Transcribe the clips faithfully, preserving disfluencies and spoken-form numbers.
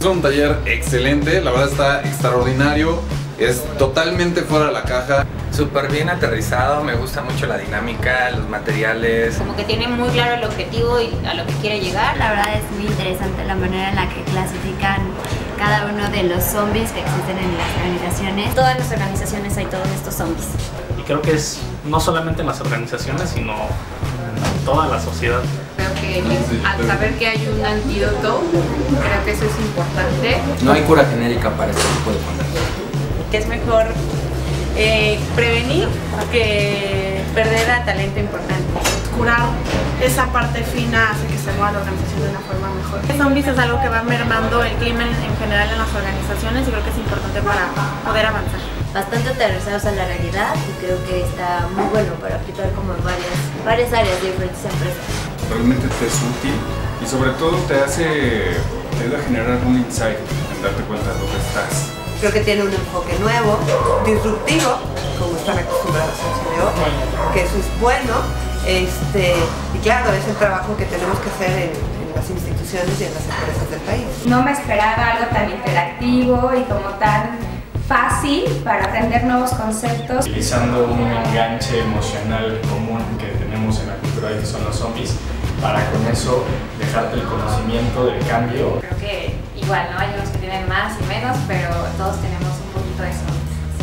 Es un taller excelente, la verdad está extraordinario, es totalmente fuera de la caja. Súper bien aterrizado, me gusta mucho la dinámica, los materiales. Como que tiene muy claro el objetivo y a lo que quiere llegar. La verdad es muy interesante la manera en la que clasifican cada uno de los zombies que existen en las organizaciones. En todas las organizaciones hay todos estos zombies. Y creo que es no solamente en las organizaciones, sino en toda la sociedad. Creo que al saber que hay un antídoto, creo que eso es importante. No hay cura genérica para este tipo de contagios. Es mejor eh, prevenir que perder a talento importante. Curar esa parte fina hace que se mueva la organización de una forma mejor. Zombies es algo que va mermando el clima en, en general en las organizaciones y creo que es importante para poder avanzar. Bastante aterrizados a la realidad y creo que está muy bueno para aplicar como en varias, varias áreas de diferentes empresas. Realmente te es útil y sobre todo te hace, te ayuda a generar un insight, en darte cuenta de dónde estás. Creo que tiene un enfoque nuevo, disruptivo, como están acostumbrados en C D O, que eso es bueno. Este, y claro, es el trabajo que tenemos que hacer en, en las instituciones y en las empresas del país. No me esperaba algo tan interactivo y como tan fácil para aprender nuevos conceptos. Utilizando un enganche emocional común que tenemos en la cultura que son los zombies, para con eso dejarte el conocimiento del cambio. Creo que igual, ¿no? Hay unos que tienen más y menos, pero todos tenemos un poquito de eso.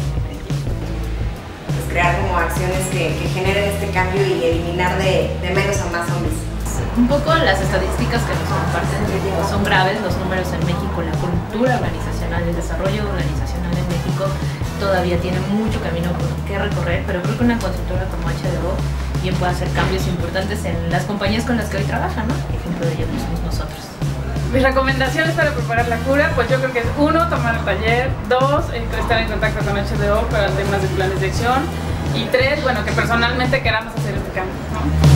Pues crear como acciones que, que generen este cambio y eliminar de, de menos a más zombies. Un poco las estadísticas que nos comparten son graves, los números en México, la cultura organizacional, el desarrollo organizacional en México todavía tiene mucho camino por que recorrer, pero creo que una consultora como H D O bien puede hacer cambios importantes en las compañías con las que hoy trabajan, ¿no? Ejemplo de ellos somos nosotros. Mis recomendaciones para preparar la cura, pues yo creo que es uno, tomar el taller, dos, estar en contacto con H D O para temas de planes de acción y tres, bueno, que personalmente queramos hacer este cambio, ¿no?